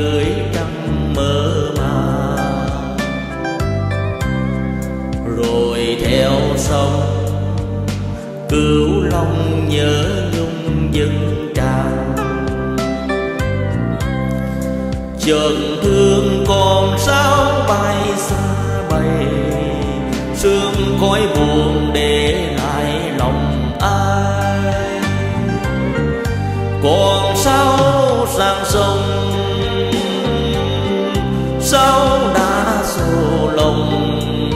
dưới trăng mơ màng, rồi theo sông Cửu Long nhớ nhung dâng tràn. Chợt thương còn sao bay xa bay, sương khói buồn để lại lòng ai. Còn sao sang sông, sao đã xô lòng,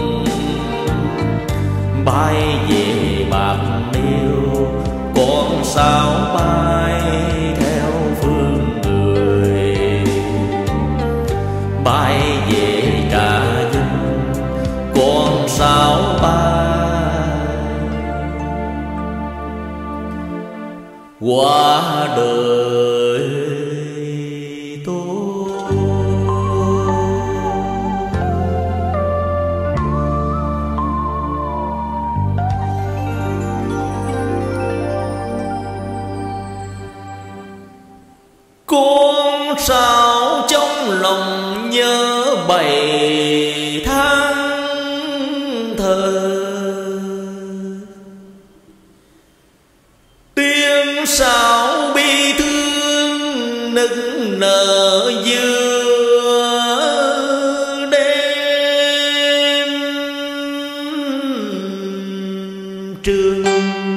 bay về bạc liêu. Còn sao bay theo phương người, bay về Trà Vinh. Còn sao bay qua đời tôi. Con sao trong lòng nhớ bầy tháng thơ, tiếng sao bi thương nức nở giữa đêm trường.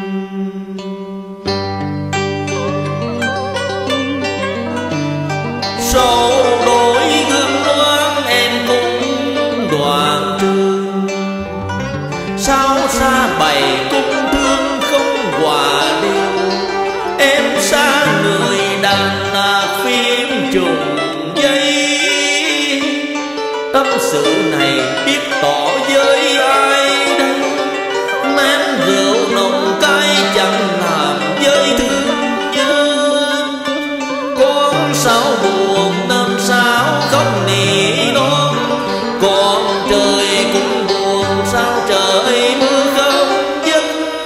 Sầu đôi gương loáng em cũng đoạn trường, sao xa bầy cung thương không hòa điệu. Em xa người đàn lạc phím trùng dây, tâm sự này biết tỏ với ai đây. Nén rượu nồng cay chẳng làm với thương nhớ. Con sao buồn năm sao không nỉ non, còn trời cũng buồn sao trời mưa không dứt.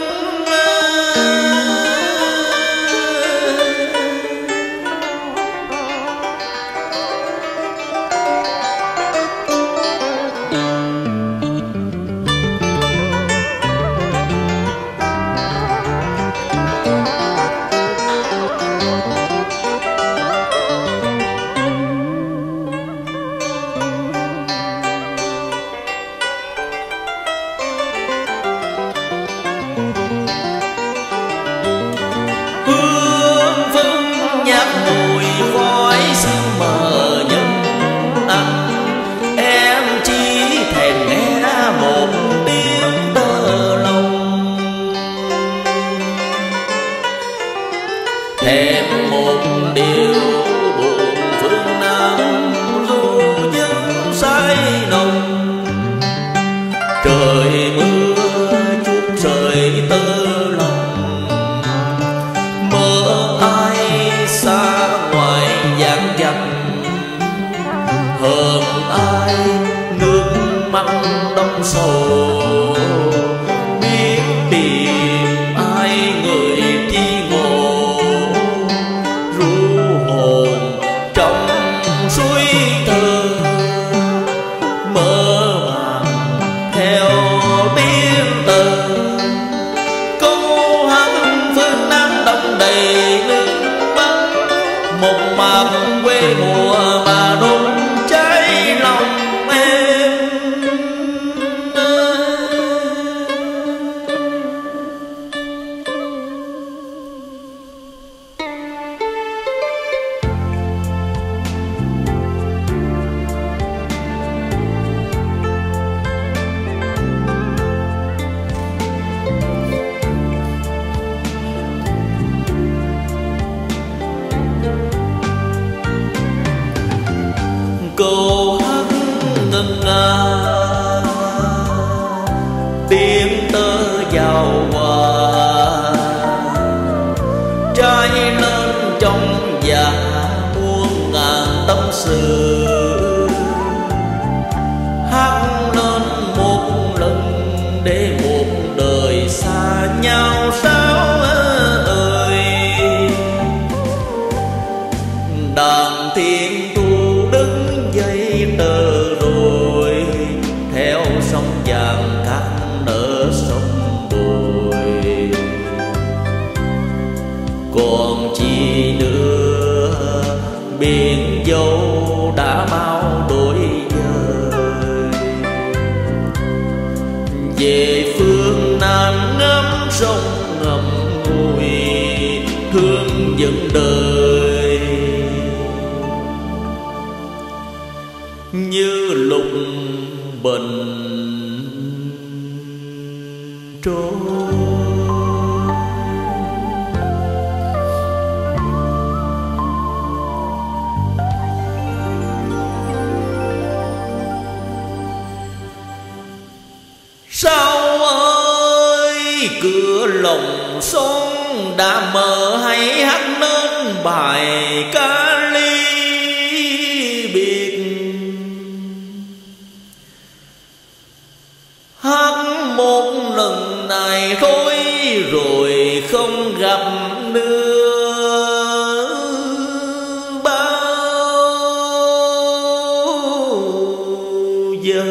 Hương phân nhạt mùi khói sương mờ nhân anh, em chỉ thèm nghe một tiếng tơ lòng. Thèm một điều buồn phương Nam ru những say nồng. Trời mưa chút rơi tơ lòng, mơ ai xa ngoài dáng dấp. Hờn ai nước mắt đông sầu, biết tìm ai người chi ngộ. Ru hồn trong suối thơ, mơ màng theo tiếng tơ. Câu hát phương Nam đong đầy nước mắt, một mạc quê mùa mà đốt cháy lòng em. Câu hát ngân nga tiếng tơ vào hòa, trai lên trong dạ muôn ngàn tâm sự. Hát lên một lần để một đời xa nhau sao ơi. Đàn thiên tu như lục bình trôi. Sao ơi cửa lòng son đã mở, hay hát nên bài ca ly biệt. Hát một lần này thôi rồi không gặp nữa bao giờ.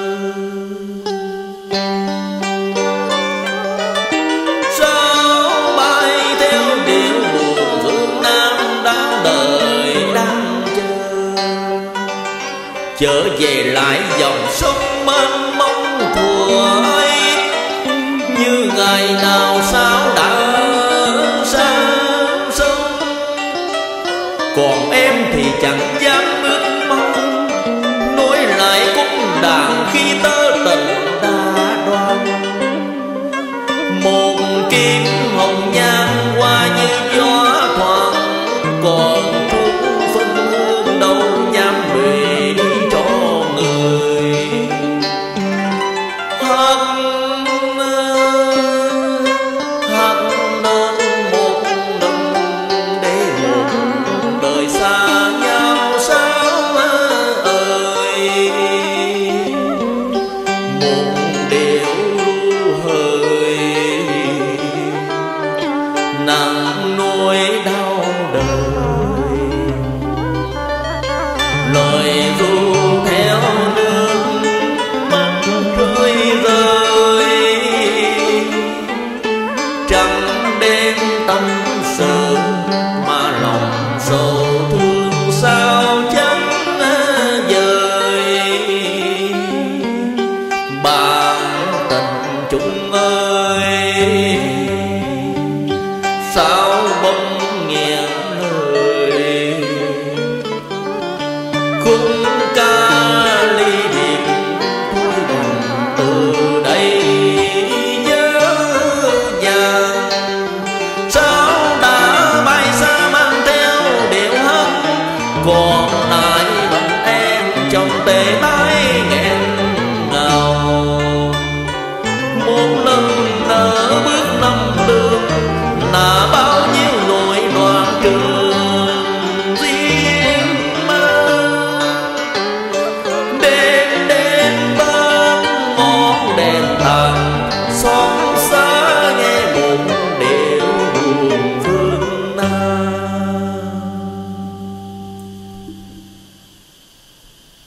Trở về lại dòng sông mênh mông thuở ấy, như ngày nào sao đã sang sông. Còn em thì chẳng dám bước mong, nối lại cung đàn khi tơ tình đã đoan. Một kiếm hồng nhan qua như gió thoảng, còn thuốc phân hương đâu dám về. Nặng nỗi đau đời, lời ru theo nước mắt rơi rơi. Trăng đêm tâm sự mà lòng sầu thương sao chẳng vời. Bạn tình chúng ơi, sao bỗng nghẹn lời khung